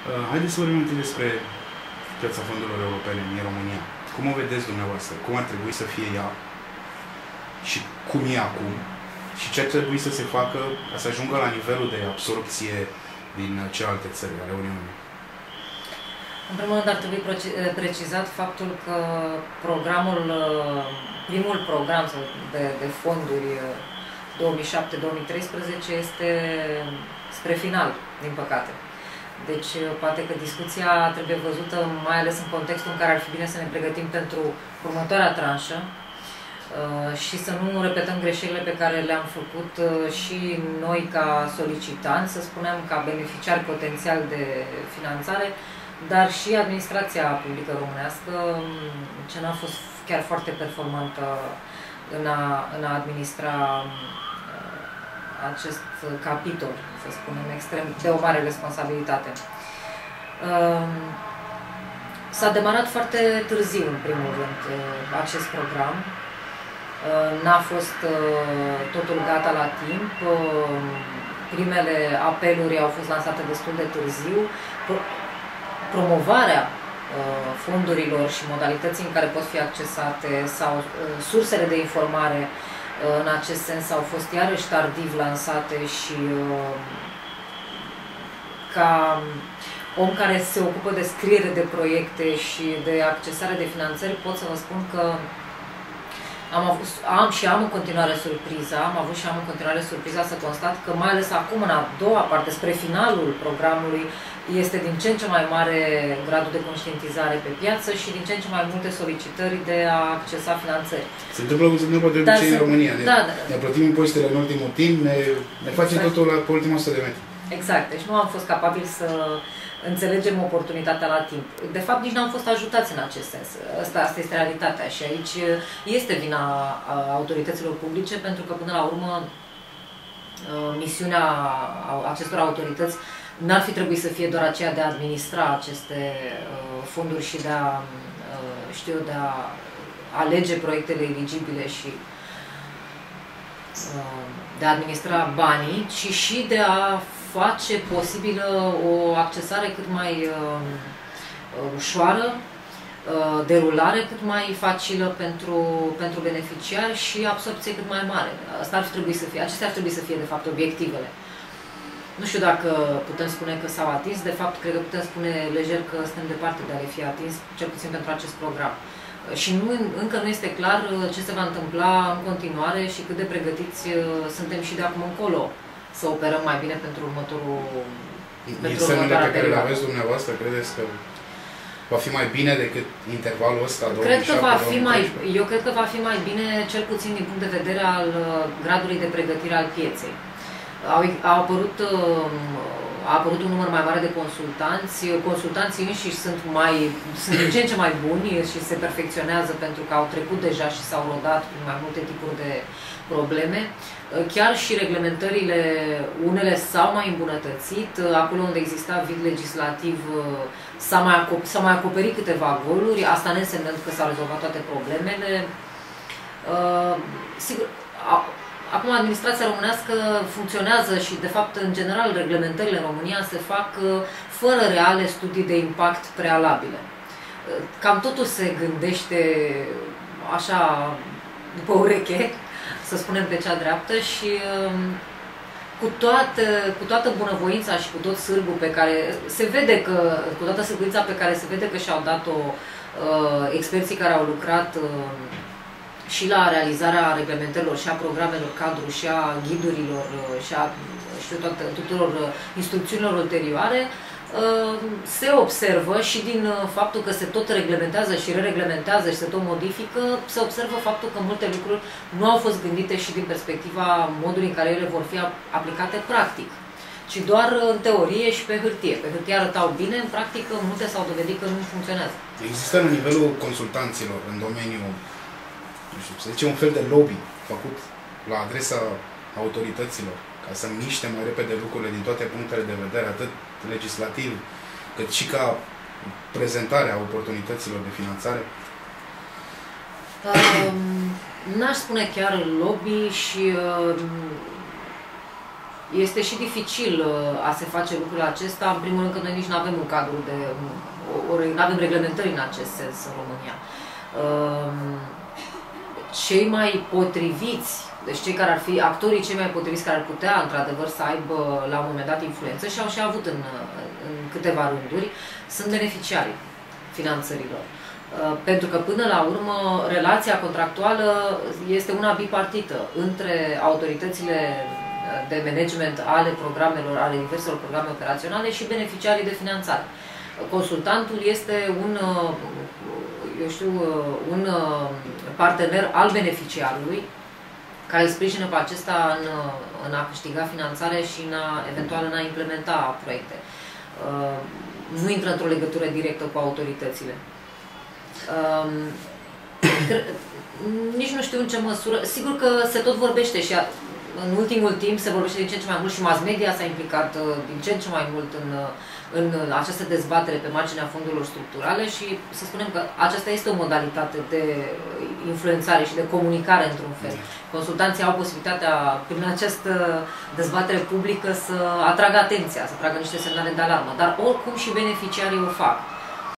Haideți să vorbim întâi despre piața fondurilor europene în România. Cum o vedeți dumneavoastră? Cum ar trebui să fie ea? Și cum e acum? Și ce ar trebui să se facă ca să ajungă la nivelul de absorpție din celelalte țări ale Uniunii? În primul rând ar trebui precizat faptul că primul program de fonduri 2007-2013 este spre final, din păcate. Deci, poate că discuția trebuie văzută mai ales în contextul în care ar fi bine să ne pregătim pentru următoarea tranșă și să nu repetăm greșelile pe care le-am făcut și noi ca solicitanți, să spunem, ca beneficiari potențial de finanțare, dar și administrația publică românească, ce n-a fost chiar foarte performantă în a administra acest capitol, să spunem, extrem de o mare responsabilitate. S-a demarat foarte târziu, în primul rând, acest program. N-a fost totul gata la timp. Primele apeluri au fost lansate destul de târziu. Promovarea fondurilor și modalității în care pot fi accesate sau sursele de informare în acest sens au fost iarăși tardiv lansate și ca om care se ocupă de scriere de proiecte și de accesare de finanțări, pot să vă spun că am în continuare surpriza, să constat că mai ales acum, în a doua parte, spre finalul programului, este din ce în ce mai mare gradul de conștientizare pe piață și din ce în ce mai multe solicitări de a accesa finanțări. Se întâmplă cu de obicei în România. Ne plătim impozitele în ultimul timp, ne facem totul pe ultimul 100 de metri. Exact, deci nu am fost capabili să înțelegem oportunitatea la timp. De fapt, nici n-am fost ajutați în acest sens. Asta este realitatea și aici este vina autorităților publice, pentru că până la urmă misiunea acestor autorități n-ar fi trebuit să fie doar aceea de a administra aceste fonduri și de a, de a alege proiectele eligibile și de a administra banii, ci și de a face posibilă o accesare cât mai ușoară, derulare cât mai facilă pentru beneficiari și absorbție cât mai mare. Acestea ar trebui să fie, de fapt, obiectivele. Nu știu dacă putem spune că s-au atins, de fapt, cred că putem spune lejer că suntem departe de a le fi atins, cel puțin pentru acest program. Și încă nu este clar ce se va întâmpla în continuare și cât de pregătiți suntem și de acum încolo să operăm mai bine pentru următorul semnele pe care le aveți dumneavoastră, credeți că va fi mai bine decât intervalul ăsta 2007-2013? Eu cred că va fi mai bine, cel puțin din punct de vedere al gradului de pregătire al pieței. A apărut un număr mai mare de consultanți. Consultanții înșiși sunt din ce în ce mai buni și se perfecționează pentru că au trecut deja și s-au rodat prin mai multe tipuri de probleme. Chiar și reglementările, unele s-au mai îmbunătățit. Acolo unde exista vid legislativ s-au mai acoperit câteva goluri, asta neînsemnând că s-au rezolvat toate problemele. Sigur, acum, administrația românească funcționează și, de fapt, în general, reglementările în România se fac fără reale studii de impact prealabile. Cam totul se gândește așa, după ureche, să spunem pe cea dreaptă și cu toată bunăvoința și cu tot sârgul pe care se vede că, cu toată sârguința pe care se vede că și-au dat-o experții care au lucrat și la realizarea reglementărilor, și a programelor cadru, și a ghidurilor, și a tuturor instrucțiunilor ulterioare, se observă și din faptul că se tot reglementează și re-reglementează și se tot modifică, se observă faptul că multe lucruri nu au fost gândite și din perspectiva modului în care ele vor fi aplicate practic, ci doar în teorie și pe hârtie. Pe hârtie arătau bine, în practică multe s-au dovedit că nu funcționează. Există la nivelul consultanților în domeniul, să zicem, un fel de lobby făcut la adresa autorităților ca să miște mai repede lucrurile din toate punctele de vedere, atât legislativ, cât și ca prezentarea oportunităților de finanțare? N-aș spune chiar lobby și este și dificil a se face lucrul acesta, în primul rând că noi nici nu avem un cadru nu avem reglementări în acest sens în România. Cei mai potriviți, deci cei care ar fi actorii cei mai potriviți care ar putea într-adevăr să aibă la un moment dat influență și au și avut în câteva rânduri, sunt beneficiarii finanțărilor. Pentru că până la urmă relația contractuală este una bipartită între autoritățile de management ale programelor, ale diverselor programe operaționale și beneficiarii de finanțare. Consultantul este un partener al beneficiarului care îl sprijină pe acesta în a câștiga finanțare și eventual în a implementa proiecte. Nu intră într-o legătură directă cu autoritățile. Nici nu știu în ce măsură. Sigur că se tot vorbește și în ultimul timp se vorbește din ce în ce mai mult și mass media s-a implicat din ce în ce mai mult în această dezbatere pe marginea fondurilor structurale și să spunem că aceasta este o modalitate de influențare și de comunicare într-un fel. Consultanții au posibilitatea, prin această dezbatere publică, să atragă atenția, să tragă niște semnale de alarmă, dar oricum și beneficiarii o fac.